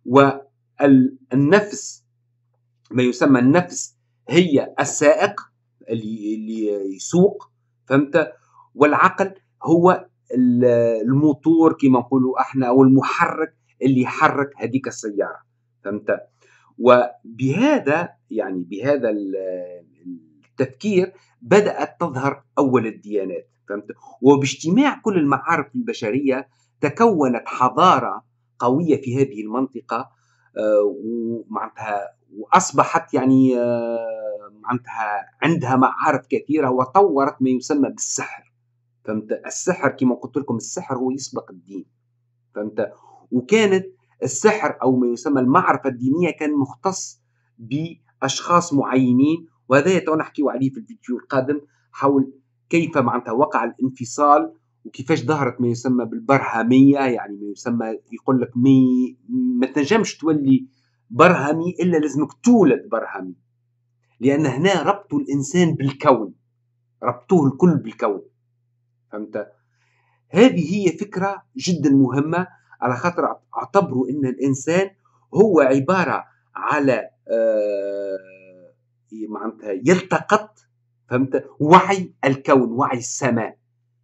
Speaker 1: والنفس ما يسمى النفس هي السائق اللي اللي يسوق، فهمت؟ والعقل هو الموتور كما نقولوا احنا او المحرك اللي يحرك هذيك السيارة، فهمت؟ وبهذا يعني بهذا التفكير بدأت تظهر أول الديانات، فهمت؟ وباجتماع كل المعارف البشرية تكونت حضارة قوية في هذه المنطقة، ومعناتها وأصبحت يعني معناتها عندها معارف كثيرة، وطورت ما يسمى بالسحر، فهمت؟ السحر كما قلت لكم السحر هو يسبق الدين، فهمت؟ وكانت السحر أو ما يسمى المعرفة الدينية كان مختص بأشخاص معينين، وهذا نحكي عليه في الفيديو القادم حول كيف معناتها وقع الانفصال وكيفاش ظهرت ما يسمى بالبرهمية، يعني ما يسمى يقول لك مي ما تنجمش تولي برهمي إلا لازمك تولد برهمي، لأن هنا ربطوا الإنسان بالكون، ربطوه الكل بالكون، فهمت؟ هذه هي فكرة جدا مهمة، على خاطر اعتبروا أن الإنسان هو عبارة على آه معناتها يلتقط، فهمت؟ وعي الكون، وعي السماء،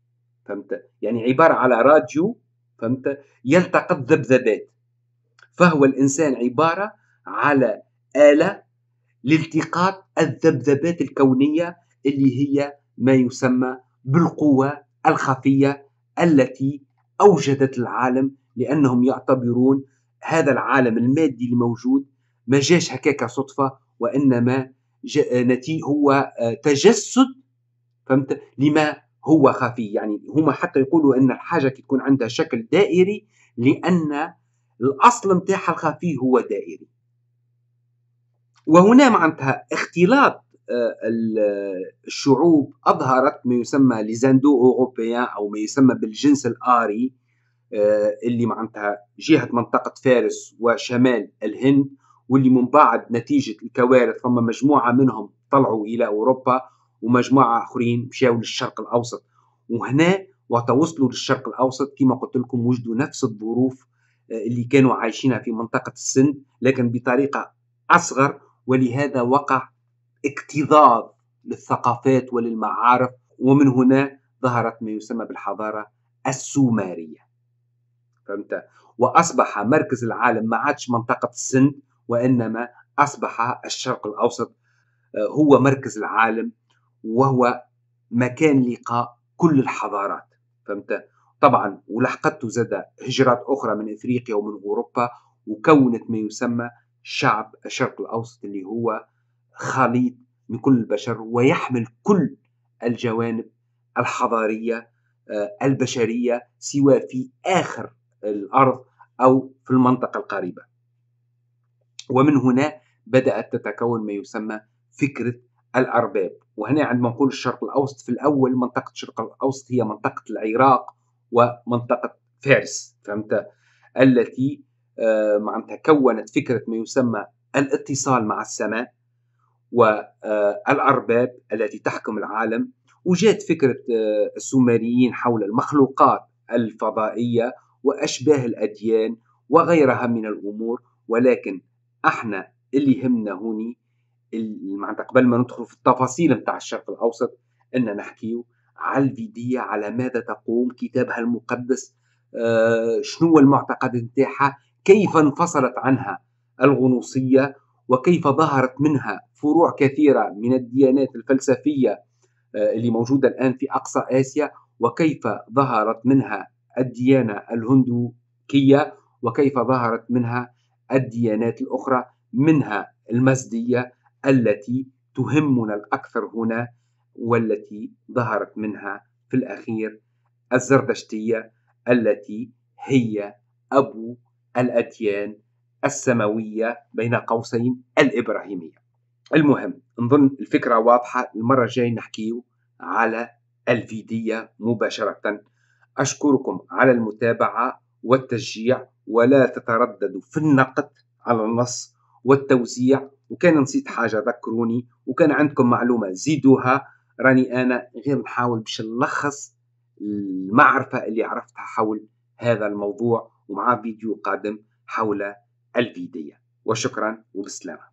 Speaker 1: فهمت؟ يعني عبارة على راديو، فهمت؟ يلتقط ذبذبات. فهو الإنسان عبارة على آلة لالتقاط الذبذبات الكونية اللي هي ما يسمى بالقوى الخفية التي أوجدت العالم، لأنهم يعتبرون هذا العالم المادي الموجود ما جاش هكاك صدفة، وإنما نتيجة هو تجسد، فهمت، لما هو خفي. يعني هما حتى يقولوا أن الحاجة تكون عندها شكل دائري لأن الأصل متاعها الخفي هو دائري. وهنا معناتها اختلاط الشعوب أظهرت ما يسمى ليزاندو أوروبيان أو ما يسمى بالجنس الآري، اللي معناتها جهة منطقة فارس وشمال الهند، واللي من بعد نتيجة الكوارث ثم مجموعة منهم طلعوا إلى أوروبا ومجموعة آخرين مشاو للشرق الأوسط. وهنا وتوصلوا للشرق الأوسط كما قلت لكم وجدوا نفس الظروف اللي كانوا عايشينها في منطقة السند، لكن بطريقة أصغر، ولهذا وقع اكتظاظ للثقافات وللمعارف، ومن هنا ظهرت ما يسمى بالحضارة السومرية، فهمت؟ وأصبح مركز العالم ما عادش منطقة السند، وإنما أصبح الشرق الأوسط هو مركز العالم، وهو مكان لقاء كل الحضارات، فهمت؟ طبعا ولحقته زاد هجرات أخرى من إفريقيا ومن أوروبا، وكونت ما يسمى شعب الشرق الأوسط اللي هو خليط من كل البشر، ويحمل كل الجوانب الحضارية البشرية سواء في آخر الأرض أو في المنطقة القريبة. ومن هنا بدأت تتكون ما يسمى فكرة الأرباب. وهنا عندما نقول الشرق الأوسط، في الأول منطقة الشرق الأوسط هي منطقة العراق ومنطقة فارس، فهمت؟ التي معناتها كونت فكرة ما يسمى الاتصال مع السماء والأرباب التي تحكم العالم. وجاءت فكرة السومريين حول المخلوقات الفضائية وأشباه الأديان وغيرها من الأمور. ولكن احنا اللي يهمنا هوني معناتها قبل ما ندخل في التفاصيل متاع الشرق الأوسط أن نحكيو على الفيدية، على ماذا تقوم، كتابها المقدس، آه شنو المعتقد نتاعها، كيف انفصلت عنها الغنوصية، وكيف ظهرت منها فروع كثيرة من الديانات الفلسفية اللي موجودة الآن في أقصى آسيا، وكيف ظهرت منها الديانة الهندوكية، وكيف ظهرت منها الديانات الأخرى، منها المزدية التي تهمنا الأكثر هنا، والتي ظهرت منها في الأخير الزردشتية التي هي أبو الأديان السماوية بين قوسين الإبراهيمية. المهم نظن الفكرة واضحة. المرة الجاية نحكيو على الفيدية مباشرة. أشكركم على المتابعة والتشجيع، ولا تترددوا في النقد على النص والتوزيع. وكان نسيت حاجة ذكروني، وكان عندكم معلومة زيدوها. راني أنا غير نحاول باش نلخص المعرفة اللي عرفتها حول هذا الموضوع، ومع فيديو قادم حول الفيدية. وشكرا وبسلامة.